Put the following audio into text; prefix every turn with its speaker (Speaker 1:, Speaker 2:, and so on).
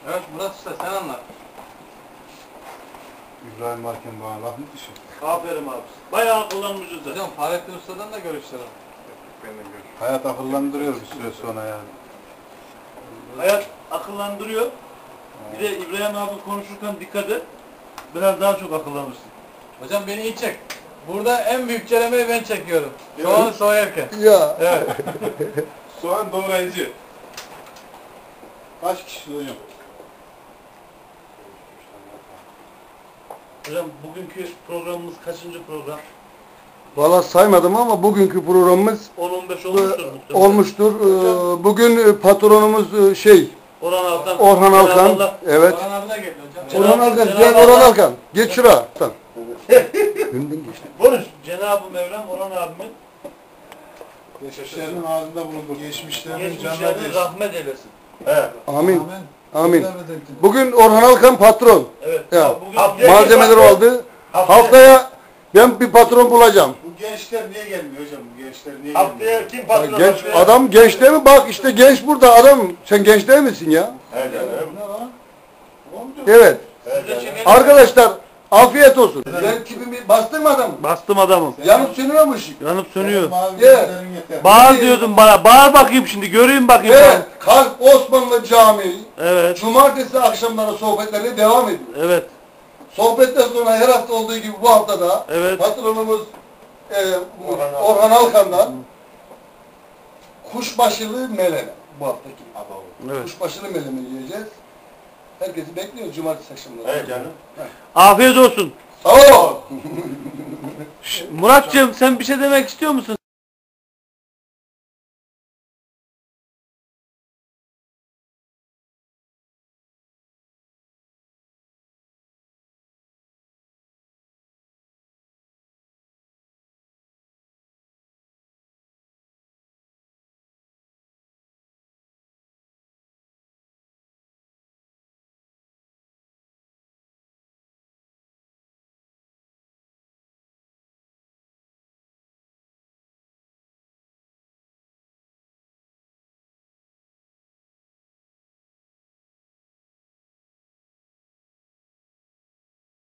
Speaker 1: Evet Murat Usta sen anlat.
Speaker 2: İbrahim varken bana laf mı düşün?
Speaker 3: Aferin abi. Bayağı kullanmışız da.
Speaker 1: Hocam Fahrettin Usta'dan da görüşlerim.
Speaker 2: Hayat akıllandırıyor bir süre sonra yani.
Speaker 3: Hayat akıllandırıyor. Bir de İbrahim abi konuşurken dikkat et. Biraz daha çok akıllanırsın.
Speaker 1: Hocam beni iyi çek. Burada en büyük çelemeyi ben çekiyorum. Soğanı soyarken.
Speaker 2: Ya.
Speaker 1: Evet.
Speaker 2: Soğan doğrayıcı. Kaç kişi hocam?
Speaker 3: Hocam bugünkü programımız kaçıncı program?
Speaker 4: Valla saymadım ama bugünkü programımız
Speaker 3: 10-15 olmuştur muhtemelen.
Speaker 4: olmuştur. Bugün patronumuz Orhan Alkan. Evet.
Speaker 1: Orhan abi de geldi hocam.
Speaker 4: Orhan Alkan.
Speaker 3: Cenab-ı
Speaker 4: Gel
Speaker 3: Allah-
Speaker 4: Orhan Alkan. Geç şuraya. Tamam. Önden geçti.
Speaker 3: Konuş. Cenab-ı Mevlam Orhan abimin
Speaker 2: Geçmişlerin ağzında bulundur. Geçmişlerin
Speaker 3: geçmişlerine rahmet eylesin.
Speaker 4: Amin. Amin. Bugün Orhan Alkan patron.
Speaker 3: Evet.
Speaker 4: Ya,
Speaker 3: Bugün
Speaker 4: malzemeleri aldı. Haftaya ben bir patron bulacağım.
Speaker 2: Bu gençler niye gelmiyor hocam? Bu gençler niye
Speaker 3: haftaya
Speaker 2: gelmiyor?
Speaker 3: kim
Speaker 4: Ya
Speaker 3: patron?
Speaker 4: genç
Speaker 3: haftaya?
Speaker 4: adam genç değil mi? Bak işte genç burada adam. Sen genç değil misin ya?
Speaker 3: Evet canım.
Speaker 2: Ne lan?
Speaker 4: Evet.
Speaker 3: Siz de çekelim.
Speaker 4: Arkadaşlar afiyet olsun. Ben tipimi bastın mı adamı?
Speaker 3: Bastım adamım.
Speaker 4: Yanıp sönüyormuş.
Speaker 3: Yanıp sönüyor.
Speaker 2: Mavi
Speaker 4: Evet.
Speaker 2: gözlerin yeter.
Speaker 3: Bağır diyordun bana. Bağır bakayım şimdi. Göreyim bakayım.
Speaker 4: Evet. Kalp Osmanlı Camii.
Speaker 3: Evet.
Speaker 4: Cumartesi akşamları sohbetlerine devam ediyor.
Speaker 3: Evet.
Speaker 4: Sohbetten sonra her hafta olduğu gibi bu haftada
Speaker 3: Evet.
Speaker 4: patronumuz Orhan Alkan'dan kuşbaşılı meleme bu haftaki.
Speaker 3: Evet.
Speaker 4: Kuşbaşılı meleme yiyeceğiz. Herkesi bekliyoruz cumartesi akşamları.
Speaker 2: Evet canım.
Speaker 3: Afiyet olsun.
Speaker 4: Sağ ol.
Speaker 3: Muratcığım sen bir şey demek istiyor musun?